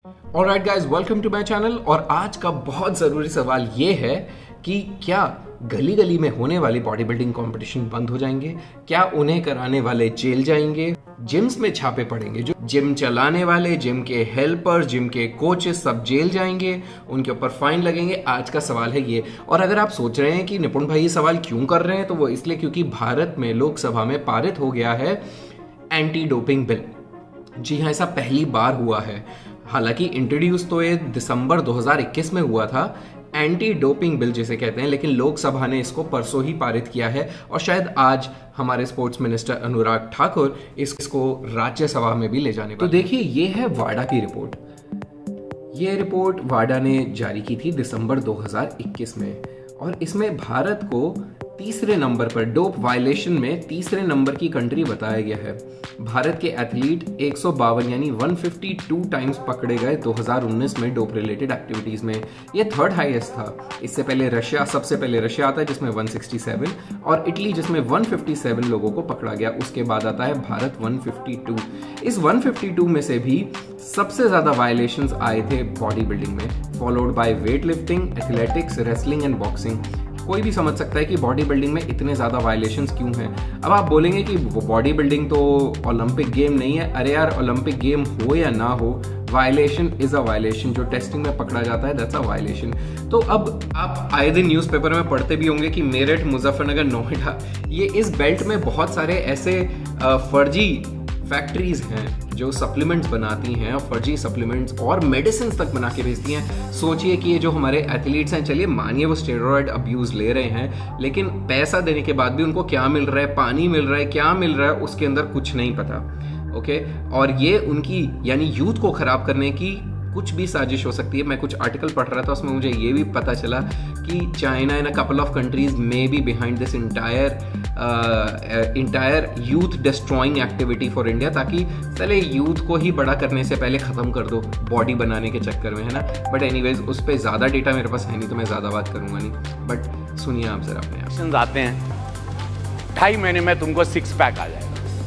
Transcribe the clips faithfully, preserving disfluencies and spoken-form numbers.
Alright guys, welcome to my channel. और आज का बहुत ज़रूरी सवाल ये है कि क्या गली गली में होने वाली बॉडी बिल्डिंग कॉम्पिटिशन बंद हो जाएंगे? क्या उन्हें कराने वाले जेल जाएंगे? जिम्स में छापे पड़ेंगे? जो जिम चलाने वाले, जिम के हेल्पर, जिम के कोचेस सब जेल जाएंगे, उनके ऊपर फाइन लगेंगे? आज का सवाल है ये। और अगर आप सोच रहे हैं कि निपुण भाई ये सवाल क्यों कर रहे हैं, तो वो इसलिए क्योंकि भारत में लोकसभा में पारित हो गया है एंटी डोपिंग बिल। जी हाँ, ऐसा पहली बार हुआ है। हालांकि इंट्रोड्यूस तो ये दिसंबर दो हज़ार इक्कीस में हुआ था, एंटी डोपिंग बिल जिसे कहते हैं, लेकिन लोकसभा ने इसको परसों ही पारित किया है और शायद आज हमारे स्पोर्ट्स मिनिस्टर अनुराग ठाकुर इसको राज्यसभा में भी ले जाने वाले। तो देखिए, ये है वाडा की रिपोर्ट। ये रिपोर्ट वाडा ने जारी की थी दिसंबर दो हज़ार इक्कीस में और इसमें भारत को तीसरे नंबर पर, डोप वायलेशन में तीसरे नंबर की कंट्री बताया गया है। भारत के एथलीट एक सौ बावन यानी एक सौ बावन टाइम्स पकड़े गए दो हज़ार उन्नीस में डोप रिलेटेड एक्टिविटीज में। ये थर्ड हाईएस्ट था। इससे पहले रशिया, सबसे पहले रशिया आता है जिसमें एक सौ सरसठ और इटली जिसमें एक सौ सत्तावन लोगों को पकड़ा गया। उसके बाद आता है भारत एक सौ बावन। इस एक सौ बावन में से भी सबसे ज्यादा वायलेशंस आए थे बॉडी बिल्डिंग में, followed by weight lifting, athletics, wrestling and boxing. कोई भी समझ सकता है कि बॉडी बिल्डिंग में इतने ज्यादा वायलेशंस क्यों हैं। अब आप बोलेंगे कि बॉडी बिल्डिंग तो ओलंपिक गेम नहीं है। अरे यार, ओलंपिक गेम हो या ना हो, वायलेशन इज अ वायलेशन। जो टेस्टिंग में पकड़ा जाता है दैट्स अ वायलेशन। तो अब आप आए दिन न्यूज़पेपर में पढ़ते भी होंगे कि मेरठ, मुजफ्फरनगर, नोएडा, ये इस बेल्ट में बहुत सारे ऐसे फर्जी फैक्ट्रीज हैं जो सप्लीमेंट्स बनाती हैं और फर्जी सप्लीमेंट्स और मेडिसिन तक बना के भेजती हैं। सोचिए कि ये जो हमारे एथलीट्स हैं, चलिए मानिए वो स्टेरॉयड अब्यूज ले रहे हैं, लेकिन पैसा देने के बाद भी उनको क्या मिल रहा है, पानी मिल रहा है, क्या मिल रहा है, उसके अंदर कुछ नहीं पता। ओके, और ये उनकी यानी यूथ को खराब करने की कुछ भी साजिश हो सकती है। मैं कुछ आर्टिकल पढ़ रहा था, उसमें मुझे ये भी पता चला कि China and a couple of countries may be behind this entire entire youth destroying activity for India, ताकि पहले यूथ को ही बड़ा करने से पहले खत्म कर दो बॉडी बनाने के चक्कर में, है ना। बट एनीवेज, उस पर ज़्यादा डेटा मेरे पास है नहीं तो मैं ज़्यादा बात करूँगा नहीं। बट सुनिए आप जरा अपने आप। आते हैं, ढाई महीने में तुमको सिक्स पैक आ जाएगा।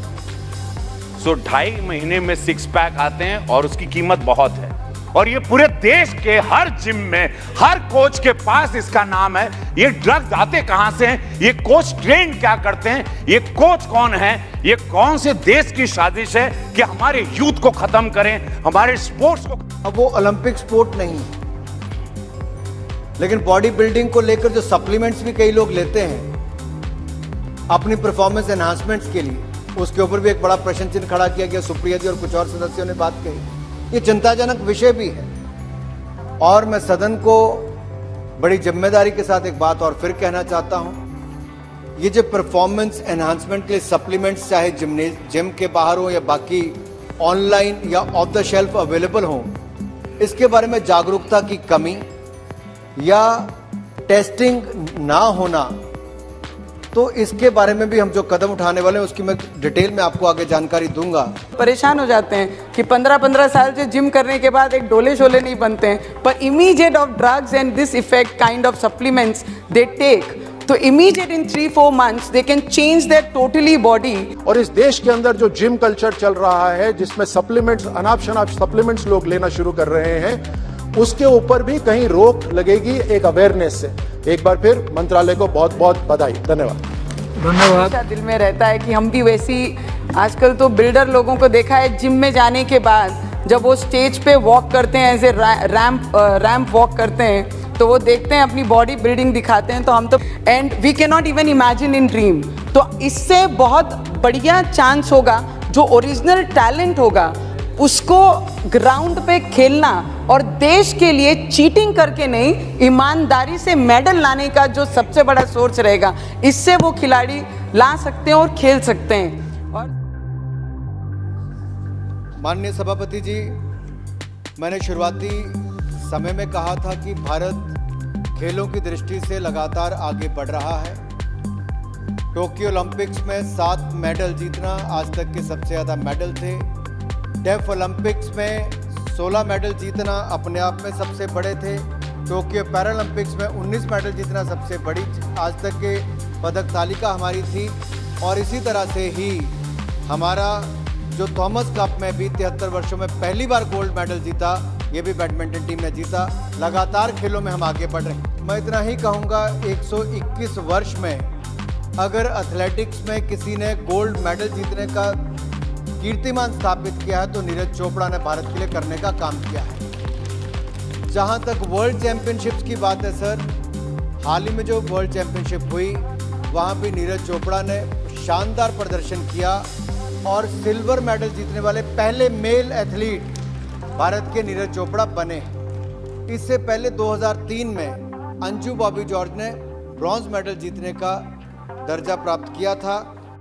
सो ढाई महीने में सिक्स पैक आते हैं और उसकी कीमत बहुत है। और ये पूरे देश के हर जिम में, हर कोच के पास इसका नाम है। ये ड्रग्स आते कहां से हैं? ये कोच ट्रेन क्या करते हैं? ये कोच कौन है? ये कौन से देश की साजिश है कि हमारे यूथ को खत्म करें, हमारे स्पोर्ट्स को? अब वो ओलंपिक स्पोर्ट नहीं, लेकिन बॉडी बिल्डिंग को लेकर जो सप्लीमेंट्स भी कई लोग लेते हैं अपनी परफॉर्मेंस एनहांसमेंट्स के लिए, उसके ऊपर भी एक बड़ा प्रश्न चिन्ह खड़ा किया गया। सुप्रिया जी और कुछ और सदस्यों ने बात कही। ये चिंताजनक विषय भी है और मैं सदन को बड़ी जिम्मेदारी के साथ एक बात और फिर कहना चाहता हूं। ये जो परफॉर्मेंस एनहांसमेंट के लिए सप्लीमेंट्स, चाहे जिमनेज जिम के बाहर हो या बाकी ऑनलाइन या ऑफ द शेल्फ अवेलेबल हो, इसके बारे में जागरूकता की कमी या टेस्टिंग ना होना, तो इसके बारे में भी हम जो कदम उठाने वाले हैं उसकी मैं डिटेल में आपको आगे जानकारी दूंगा। परेशान हो जाते हैं कि पंद्रह पंद्रह साल से जिम करने के बाद एक डोले शोले नहीं बनते हैं, पर immediate of drugs and this effect kind of supplements they take, तो immediate in three four months they can change their totally body. और इस देश के अंदर जो जिम कल्चर चल रहा है, जिसमें सप्लीमेंट्स, अनाप शनाप सप्लीमेंट्स लोग लेना शुरू कर रहे हैं, उसके ऊपर भी कहीं रोक लगेगी एक अवेयरनेस से। एक बार फिर मंत्रालय को बहुत बहुत बधाई। धन्यवाद। धन्यवाद। दिल में रहता है कि हम भी वैसी, आजकल तो बिल्डर लोगों को देखा है जिम में जाने के बाद जब वो स्टेज पे वॉक करते हैं, ऐसे रैंप रैंप वॉक करते हैं, तो वो देखते हैं अपनी बॉडी बिल्डिंग दिखाते हैं, तो हम तो and we can not even imagine in dream. तो इससे बहुत बढ़िया चांस होगा, जो ओरिजिनल टैलेंट होगा उसको ग्राउंड पे खेलना और देश के लिए चीटिंग करके नहीं, ईमानदारी से मेडल लाने का जो सबसे बड़ा सोर्स रहेगा, इससे वो खिलाड़ी ला सकते हैं और खेल सकते हैं। और माननीय सभापति जी, मैंने शुरुआती समय में कहा था कि भारत खेलों की दृष्टि से लगातार आगे बढ़ रहा है। टोक्यो ओलंपिक्स में सात मेडल जीतना आज तक के सबसे ज़्यादा मेडल थे। डेफ ओलंपिक्स में सोलह मेडल जीतना अपने आप में सबसे बड़े थे। टोक्यो पैरालंपिक्स में उन्नीस मेडल जीतना सबसे बड़ी आज तक के पदक तालिका हमारी थी। और इसी तरह से ही हमारा जो थॉमस कप में भी तिहत्तर वर्षों में पहली बार गोल्ड मेडल जीता, ये भी बैडमिंटन टीम ने जीता। लगातार खेलों में हम आगे बढ़ रहे हैं। मैं इतना ही कहूँगा, एक सौ इक्कीस वर्ष में अगर एथलेटिक्स में किसी ने गोल्ड मेडल जीतने का कीर्तिमान स्थापित किया है तो नीरज चोपड़ा ने भारत के लिए करने का काम किया है। जहां तक वर्ल्ड चैंपियनशिप्स की बात है सर, हाल ही में जो वर्ल्ड चैंपियनशिप हुई वहां भी नीरज चोपड़ा ने शानदार प्रदर्शन किया और सिल्वर मेडल जीतने वाले पहले मेल एथलीट भारत के नीरज चोपड़ा बने। इससे पहले दो हज़ार तीन में अंजू बॉबी जॉर्ज ने ब्रॉन्ज मेडल जीतने का दर्जा प्राप्त किया था।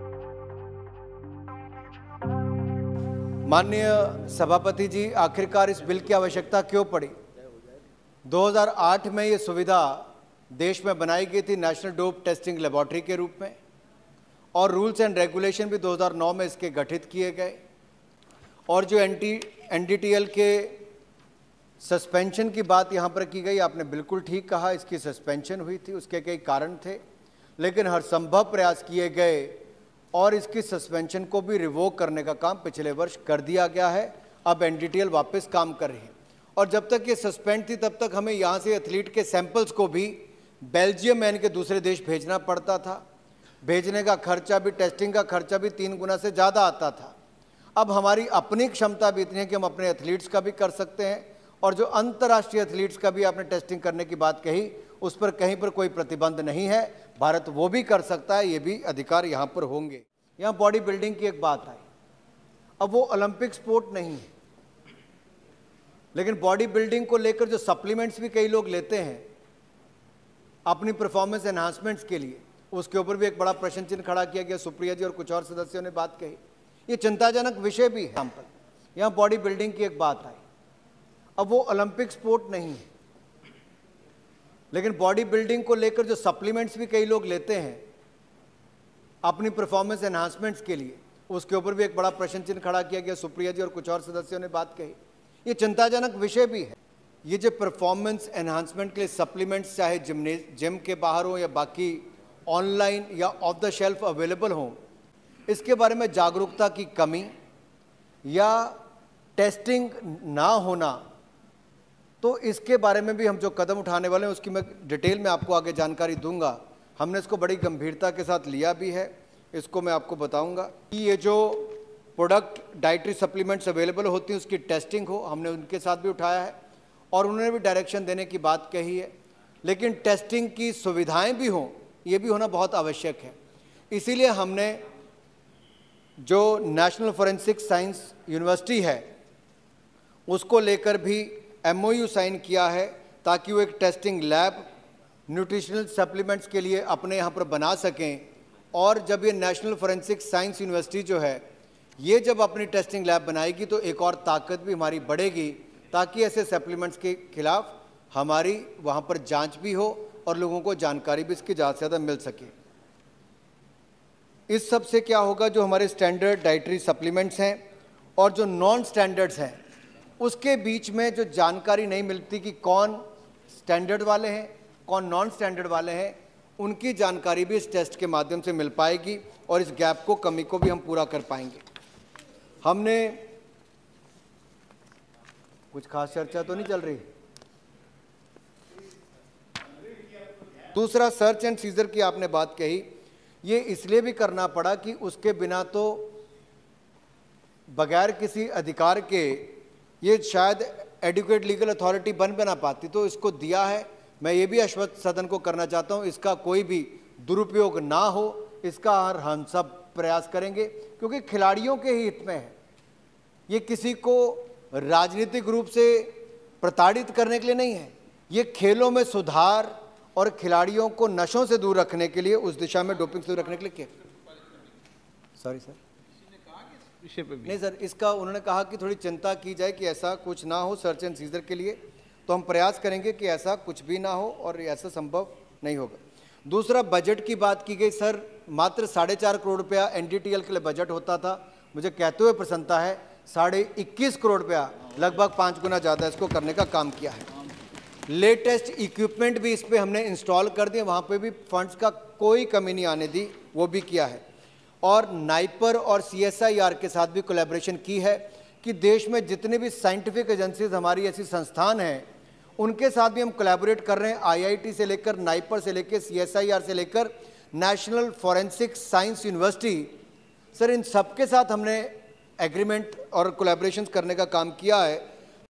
माननीय सभापति जी, आखिरकार इस बिल की आवश्यकता क्यों पड़ी? दो हज़ार आठ में ये सुविधा देश में बनाई गई थी नेशनल डोप टेस्टिंग लेबोरेटरी के रूप में, और रूल्स एंड रेगुलेशन भी दो हज़ार नौ में इसके गठित किए गए। और जो एनटी एनडीटीएल के सस्पेंशन की बात यहाँ पर की गई, आपने बिल्कुल ठीक कहा, इसकी सस्पेंशन हुई थी, उसके कई कारण थे, लेकिन हर संभव प्रयास किए गए और इसकी सस्पेंशन को भी रिवोक करने का काम पिछले वर्ष कर दिया गया है। अब एनडीटीएल वापस काम कर रही है, और जब तक ये सस्पेंड थी तब तक हमें यहाँ से एथलीट के सैंपल्स को भी बेल्जियम यानी कि दूसरे देश भेजना पड़ता था। भेजने का खर्चा भी, टेस्टिंग का खर्चा भी तीन गुना से ज़्यादा आता था। अब हमारी अपनी क्षमता भी इतनी है कि हम अपने एथलीट्स का भी कर सकते हैं, और जो अंतर्राष्ट्रीय एथलीट्स का भी आपने टेस्टिंग करने की बात कही, उस पर कहीं पर कोई प्रतिबंध नहीं है। भारत वो भी कर सकता है, ये भी अधिकार यहाँ पर होंगे। यहाँ बॉडी बिल्डिंग की एक बात आई। अब वो ओलंपिक स्पोर्ट नहीं है, लेकिन बॉडी बिल्डिंग को लेकर जो सप्लीमेंट्स भी कई लोग लेते हैं अपनी परफॉर्मेंस एनहांसमेंट्स के लिए, उसके ऊपर भी एक बड़ा प्रश्न चिन्ह खड़ा किया गया। सुप्रिया जी और कुछ और सदस्यों ने बात कही, ये चिंताजनक विषय भी है। यहाँ बॉडी बिल्डिंग की एक बात आई। अब वो ओलंपिक स्पोर्ट नहीं है, लेकिन बॉडी बिल्डिंग को लेकर जो सप्लीमेंट्स भी कई लोग लेते हैं अपनी परफॉर्मेंस एनहांसमेंट्स के लिए, उसके ऊपर भी एक बड़ा प्रश्न चिन्ह खड़ा किया गया। सुप्रिया जी और कुछ और सदस्यों ने बात कही, ये चिंताजनक विषय भी है। ये जो परफॉर्मेंस एनहांसमेंट के लिए सप्लीमेंट्स चाहे जिमने जिम के बाहर हो या बाकी ऑनलाइन या ऑफ द शेल्फ अवेलेबल हो, इसके बारे में जागरूकता की कमी या टेस्टिंग ना होना, तो इसके बारे में भी हम जो कदम उठाने वाले हैं उसकी मैं डिटेल में आपको आगे जानकारी दूंगा। हमने इसको बड़ी गंभीरता के साथ लिया भी है, इसको मैं आपको बताऊंगा कि ये जो प्रोडक्ट डाइटरी सप्लीमेंट्स अवेलेबल होती हैं उसकी टेस्टिंग हो, हमने उनके साथ भी उठाया है और उन्होंने भी डायरेक्शन देने की बात कही है। लेकिन टेस्टिंग की सुविधाएं भी हों, ये भी होना बहुत आवश्यक है। इसीलिए हमने जो नेशनल फॉरेंसिक साइंस यूनिवर्सिटी है उसको लेकर भी एमओयू साइन किया है, ताकि वो एक टेस्टिंग लैब न्यूट्रिशनल सप्लीमेंट्स के लिए अपने यहाँ पर बना सकें। और जब ये नेशनल फॉरेंसिक साइंस यूनिवर्सिटी जो है ये जब अपनी टेस्टिंग लैब बनाएगी तो एक और ताकत भी हमारी बढ़ेगी, ताकि ऐसे सप्लीमेंट्स के खिलाफ हमारी वहाँ पर जांच भी हो और लोगों को जानकारी भी इसकी ज़्यादा से ज़्यादा मिल सके। इस सब से क्या होगा, जो हमारे स्टैंडर्ड डाइटरी सप्लीमेंट्स हैं और जो नॉन स्टैंडर्ड्स हैं उसके बीच में जो जानकारी नहीं मिलती कि कौन स्टैंडर्ड वाले हैं कौन नॉन स्टैंडर्ड वाले हैं, उनकी जानकारी भी इस टेस्ट के माध्यम से मिल पाएगी और इस गैप को, कमी को भी हम पूरा कर पाएंगे। हमने कुछ खास चर्चा तो नहीं चल रही। दूसरा, सर्च एंड सीजर की आपने बात कही, ये इसलिए भी करना पड़ा कि उसके बिना तो बगैर किसी अधिकार के ये शायद एडुकेट लीगल अथॉरिटी बन बना पाती, तो इसको दिया है। मैं ये भी आश्वस्त सदन को करना चाहता हूँ, इसका कोई भी दुरुपयोग ना हो, इसका हर हम सब प्रयास करेंगे, क्योंकि खिलाड़ियों के ही हित में है। ये किसी को राजनीतिक रूप से प्रताड़ित करने के लिए नहीं है, ये खेलों में सुधार और खिलाड़ियों को नशों से दूर रखने के लिए, उस दिशा में डोपिंग से दूर रखने के लिए। सॉरी सर, विषय पे भी नहीं सर, इसका उन्होंने कहा कि थोड़ी चिंता की जाए कि ऐसा कुछ ना हो सर्च एंड सीजर के लिए, तो हम प्रयास करेंगे कि ऐसा कुछ भी ना हो और ऐसा संभव नहीं होगा। दूसरा, बजट की बात की गई। सर, मात्र साढ़े चार करोड़ रुपया एनडीटीएल के लिए बजट होता था। मुझे कहते हुए प्रसन्नता है, साढ़े इक्कीस करोड़ रुपया, लगभग पाँच गुना ज़्यादा इसको करने का काम किया है। लेटेस्ट इक्विपमेंट भी इस पर हमने इंस्टॉल कर दिए, वहाँ पे भी फंड्स का कोई कमी नहीं आने दी, वो भी किया है। और नाइपर और सीएसआईआर के साथ भी कोलैबोरेशन की है। कि देश में जितने भी साइंटिफिक एजेंसीज हमारी ऐसी संस्थान हैं उनके साथ भी हम कोलैबोरेट कर रहे हैं। आईआईटी से लेकर नाइपर से लेकर सीएसआईआर से लेकर national forensic science university, sir इन सबके साथ हमने एग्रीमेंट और कोलैबोरेशन करने का काम किया है।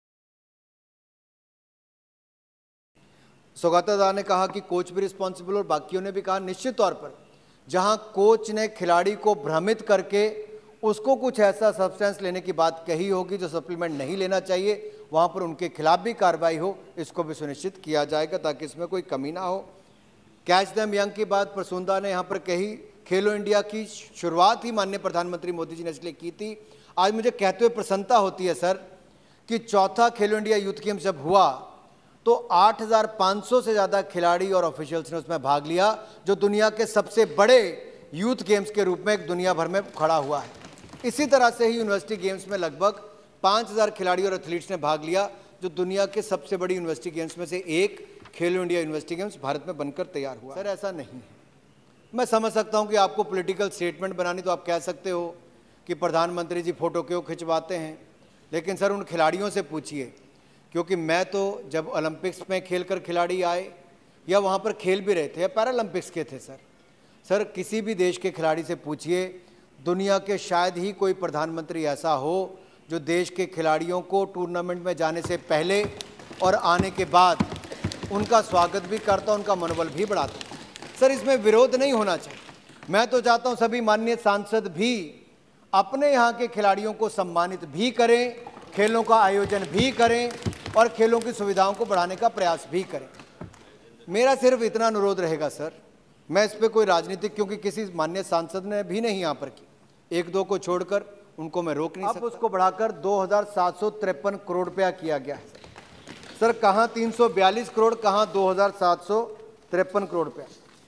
सौगाता ने कहा कि कोच भी रिस्पॉन्सिबल, और बाकियों ने भी कहा निश्चित तौर पर जहां कोच ने खिलाड़ी को भ्रमित करके उसको कुछ ऐसा सब्सटेंस लेने की बात कही होगी जो सप्लीमेंट नहीं लेना चाहिए, वहां पर उनके खिलाफ भी कार्रवाई हो, इसको भी सुनिश्चित किया जाएगा ताकि इसमें कोई कमी ना हो। कैच देम यंग की बात प्रसूंदा ने यहाँ पर कही। खेलो इंडिया की शुरुआत ही माननीय प्रधानमंत्री मोदी जी ने इसलिए की थी। आज मुझे कहते हुए प्रसन्नता होती है सर कि चौथा खेलो इंडिया यूथ गेम्स जब हुआ तो आठ हज़ार पाँच सौ से ज़्यादा खिलाड़ी और ऑफिशियल्स ने उसमें भाग लिया, जो दुनिया के सबसे बड़े यूथ गेम्स के रूप में दुनिया भर में खड़ा हुआ है। इसी तरह से ही यूनिवर्सिटी गेम्स में लगभग पाँच हज़ार खिलाड़ी और एथलीट्स ने भाग लिया, जो दुनिया के सबसे बड़ी यूनिवर्सिटी गेम्स में से एक खेलो इंडिया यूनिवर्सिटी गेम्स भारत में बनकर तैयार हुआ। सर ऐसा नहीं है। मैं समझ सकता हूं कि आपको पॉलिटिकल स्टेटमेंट बनानी, तो आप कह सकते हो कि प्रधानमंत्री जी फोटो क्यों खिंचवाते हैं, लेकिन सर उन खिलाड़ियों से पूछिए, क्योंकि मैं तो जब ओलंपिक्स में खेल कर खिलाड़ी आए या वहाँ पर खेल भी रहे थे या पैरालंपिक्स के थे सर सर किसी भी देश के खिलाड़ी से पूछिए, दुनिया के शायद ही कोई प्रधानमंत्री ऐसा हो जो देश के खिलाड़ियों को टूर्नामेंट में जाने से पहले और आने के बाद उनका स्वागत भी करता, उनका मनोबल भी बढ़ाता। सर इसमें विरोध नहीं होना चाहिए। मैं तो चाहता हूं सभी माननीय सांसद भी अपने यहाँ के खिलाड़ियों को सम्मानित भी करें, खेलों का आयोजन भी करें और खेलों की सुविधाओं को बढ़ाने का प्रयास भी करें। मेरा सिर्फ इतना अनुरोध रहेगा सर, मैं इस पर कोई राजनीतिक, क्योंकि किसी माननीय सांसद ने भी नहीं यहाँ पर की, एक दो को छोड़कर उनको मैं रोक नहीं सकता। अब उसको बढ़ाकर दो हज़ार सात सौ तिरपन करोड़ रुपया किया गया है सर। कहाँ तीन सौ बयालीस करोड़, कहाँ दो हज़ार सात सौ तिरपन करोड़ रुपया।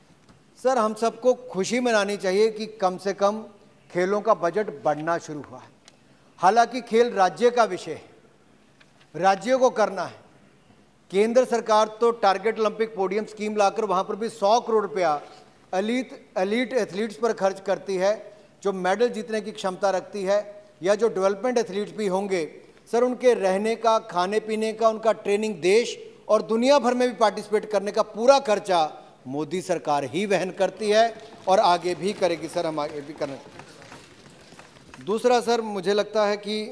सर हम सबको खुशी मनानी चाहिए कि कम से कम खेलों का बजट बढ़ना शुरू हुआ है। हालांकि खेल राज्य का विषय है, राज्यों को करना है। केंद्र सरकार तो टारगेट ओलंपिक पोडियम स्कीम लाकर वहाँ पर भी सौ करोड़ रुपया एलीट एलीट एथलीट्स पर खर्च करती है, जो मेडल जीतने की क्षमता रखती है, या जो डेवलपमेंट एथलीट्स भी होंगे सर, उनके रहने का, खाने पीने का, उनका ट्रेनिंग देश और दुनिया भर में भी पार्टिसिपेट करने का पूरा खर्चा मोदी सरकार ही वहन करती है और आगे भी करेगी सर, हम आगे भी करना। दूसरा सर मुझे लगता है कि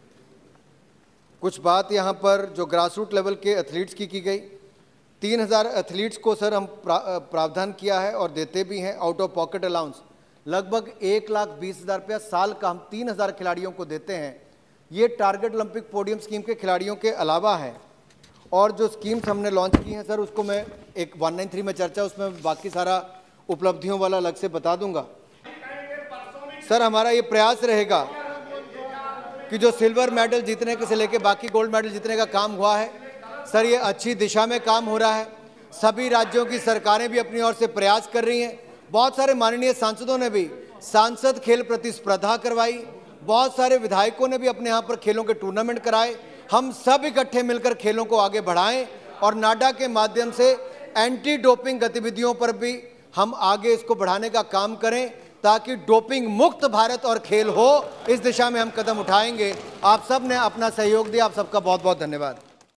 कुछ बात यहाँ पर जो ग्रास रूट लेवल के एथलीट्स की की गई, तीन हज़ार एथलीट्स को सर हम प्रा, प्रावधान किया है और देते भी हैं आउट ऑफ पॉकेट अलाउंस। लगभग एक लाख बीस हज़ार रुपया साल का हम तीन हज़ार खिलाड़ियों को देते हैं। ये टारगेट ओलंपिक पोडियम स्कीम के खिलाड़ियों के अलावा है। और जो स्कीम्स हमने लॉन्च की हैं सर, उसको मैं एक एक सौ तिरानवे में चर्चा, उसमें बाकी सारा उपलब्धियों वाला अलग से बता दूंगा। सर हमारा ये प्रयास रहेगा कि जो सिल्वर मेडल जीतने के से लेके बाकी गोल्ड मेडल जीतने का काम हुआ है सर, ये अच्छी दिशा में काम हो रहा है। सभी राज्यों की सरकारें भी अपनी ओर से प्रयास कर रही हैं। बहुत सारे माननीय सांसदों ने भी सांसद खेल प्रतिस्पर्धा करवाई, बहुत सारे विधायकों ने भी अपने यहाँ पर खेलों के टूर्नामेंट कराए। हम सब इकट्ठे मिलकर खेलों को आगे बढ़ाएं और नाडा के माध्यम से एंटी डोपिंग गतिविधियों पर भी हम आगे इसको बढ़ाने का काम करें, ताकि डोपिंग मुक्त भारत और खेल हो। इस दिशा में हम कदम उठाएंगे। आप सब ने अपना सहयोग दिया, आप सबका बहुत बहुत धन्यवाद।